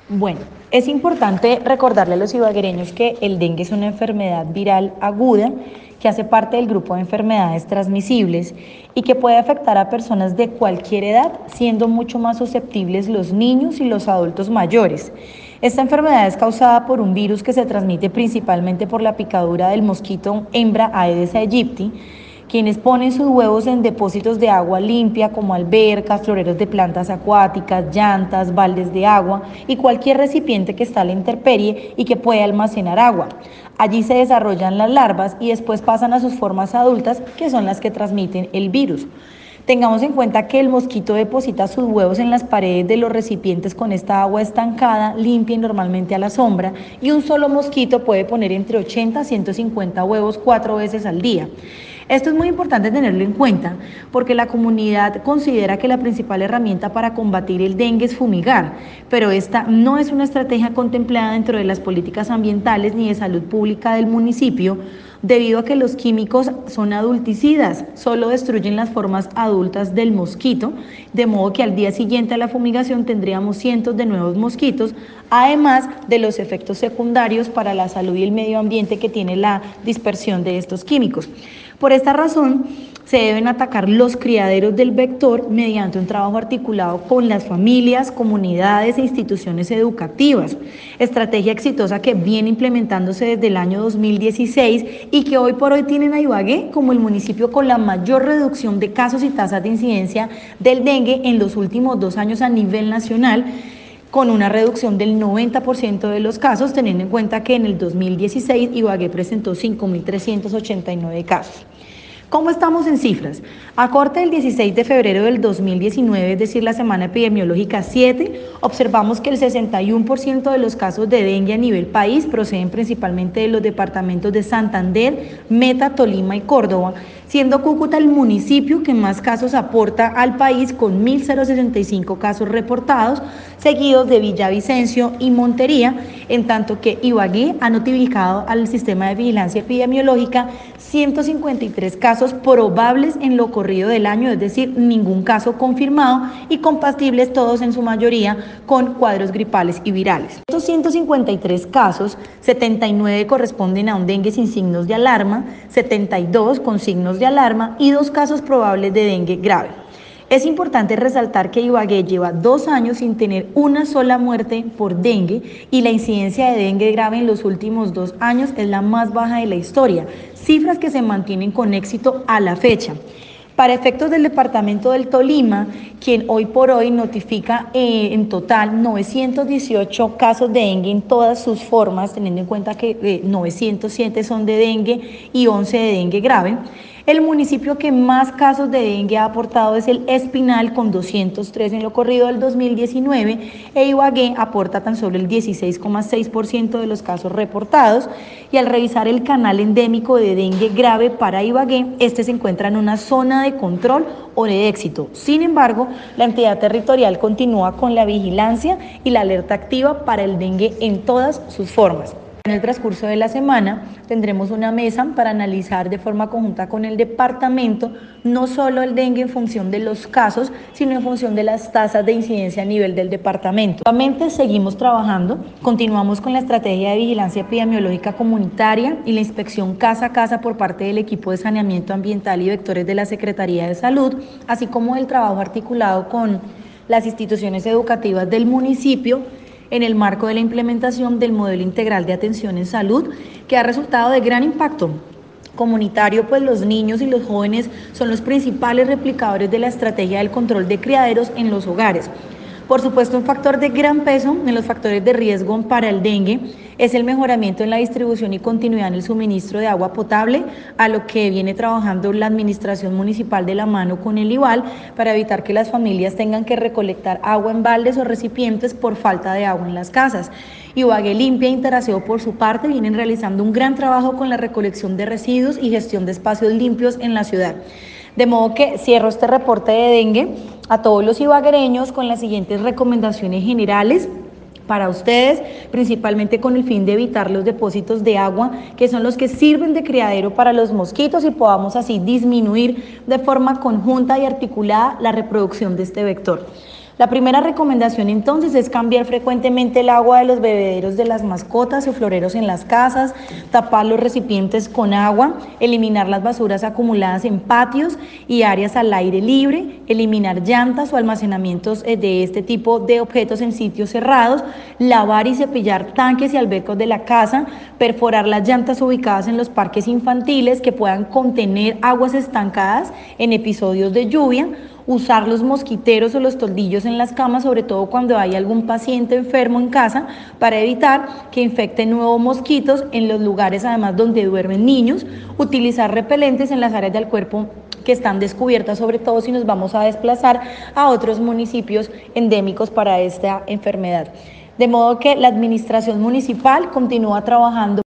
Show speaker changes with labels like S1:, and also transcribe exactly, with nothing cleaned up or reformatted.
S1: Bueno, es importante recordarle a los ibaguereños que el dengue es una enfermedad viral aguda que hace parte del grupo de enfermedades transmisibles y que puede afectar a personas de cualquier edad, siendo mucho más susceptibles los niños y los adultos mayores. Esta enfermedad es causada por un virus que se transmite principalmente por la picadura del mosquito hembra Aedes aegypti, quienes ponen sus huevos en depósitos de agua limpia como albercas, floreros de plantas acuáticas, llantas, baldes de agua y cualquier recipiente que está a la intemperie y que pueda almacenar agua. Allí se desarrollan las larvas y después pasan a sus formas adultas, que son las que transmiten el virus. Tengamos en cuenta que el mosquito deposita sus huevos en las paredes de los recipientes con esta agua estancada, limpia y normalmente a la sombra, y un solo mosquito puede poner entre ochenta a ciento cincuenta huevos cuatro veces al día. Esto es muy importante tenerlo en cuenta porque la comunidad considera que la principal herramienta para combatir el dengue es fumigar, pero esta no es una estrategia contemplada dentro de las políticas ambientales ni de salud pública del municipio, debido a que los químicos son adulticidas, solo destruyen las formas adultas del mosquito, de modo que al día siguiente a la fumigación tendríamos cientos de nuevos mosquitos, además de los efectos secundarios para la salud y el medio ambiente que tiene la dispersión de estos químicos. Por esta razón, se deben atacar los criaderos del vector mediante un trabajo articulado con las familias, comunidades e instituciones educativas. Estrategia exitosa que viene implementándose desde el año dos mil dieciséis y que hoy por hoy tienen a Ibagué como el municipio con la mayor reducción de casos y tasas de incidencia del dengue en los últimos dos años a nivel nacional, con una reducción del noventa por ciento de los casos, teniendo en cuenta que en el dos mil dieciséis Ibagué presentó cinco mil trescientos ochenta y nueve casos. ¿Cómo estamos en cifras? A corte del dieciséis de febrero del dos mil diecinueve, es decir, la semana epidemiológica siete, observamos que el sesenta y uno por ciento de los casos de dengue a nivel país proceden principalmente de los departamentos de Santander, Meta, Tolima y Córdoba, siendo Cúcuta el municipio que más casos aporta al país con mil sesenta y cinco casos reportados, seguidos de Villavicencio y Montería, en tanto que Ibagué ha notificado al sistema de vigilancia epidemiológica ciento cincuenta y tres casos probables en lo corrido del año, es decir, ningún caso confirmado y compatibles todos en su mayoría con cuadros gripales y virales. Estos ciento cincuenta y tres casos, setenta y nueve corresponden a un dengue sin signos de alarma, setenta y dos con signos de alarma y dos casos probables de dengue grave. Es importante resaltar que Ibagué lleva dos años sin tener una sola muerte por dengue y la incidencia de dengue grave en los últimos dos años es la más baja de la historia, cifras que se mantienen con éxito a la fecha. Para efectos del departamento del Tolima, quien hoy por hoy notifica eh, en total novecientos dieciocho casos de dengue en todas sus formas, teniendo en cuenta que eh, novecientos siete son de dengue y once de dengue grave. El municipio que más casos de dengue ha aportado es el Espinal, con doscientos tres en lo corrido del dos mil diecinueve, e Ibagué aporta tan solo el dieciséis coma seis por ciento de los casos reportados, y al revisar el canal endémico de dengue grave para Ibagué, este se encuentra en una zona de control o de éxito. Sin embargo, la entidad territorial continúa con la vigilancia y la alerta activa para el dengue en todas sus formas. En el transcurso de la semana tendremos una mesa para analizar de forma conjunta con el departamento no solo el dengue en función de los casos, sino en función de las tasas de incidencia a nivel del departamento. Nuevamente seguimos trabajando, continuamos con la estrategia de vigilancia epidemiológica comunitaria y la inspección casa a casa por parte del equipo de saneamiento ambiental y vectores de la Secretaría de Salud, así como el trabajo articulado con las instituciones educativas del municipio, en el marco de la implementación del modelo integral de atención en salud, que ha resultado de gran impacto comunitario, pues los niños y los jóvenes son los principales replicadores de la estrategia del control de criaderos en los hogares. Por supuesto, un factor de gran peso en los factores de riesgo para el dengue es el mejoramiento en la distribución y continuidad en el suministro de agua potable, a lo que viene trabajando la administración municipal de la mano con el IVAL para evitar que las familias tengan que recolectar agua en baldes o recipientes por falta de agua en las casas. Ibagué Limpia e Interaseo, por su parte, vienen realizando un gran trabajo con la recolección de residuos y gestión de espacios limpios en la ciudad. De modo que cierro este reporte de dengue a todos los ibaguereños con las siguientes recomendaciones generales para ustedes, principalmente con el fin de evitar los depósitos de agua, que son los que sirven de criadero para los mosquitos, y podamos así disminuir de forma conjunta y articulada la reproducción de este vector. La primera recomendación entonces es cambiar frecuentemente el agua de los bebederos de las mascotas o floreros en las casas, tapar los recipientes con agua, eliminar las basuras acumuladas en patios y áreas al aire libre, eliminar llantas o almacenamientos de este tipo de objetos en sitios cerrados, lavar y cepillar tanques y albecos de la casa, perforar las llantas ubicadas en los parques infantiles que puedan contener aguas estancadas en episodios de lluvia, usar los mosquiteros o los toldillos en las camas, sobre todo cuando hay algún paciente enfermo en casa, para evitar que infecten nuevos mosquitos en los lugares además donde duermen niños, utilizar repelentes en las áreas del cuerpo que están descubiertas, sobre todo si nos vamos a desplazar a otros municipios endémicos para esta enfermedad. De modo que la administración municipal continúa trabajando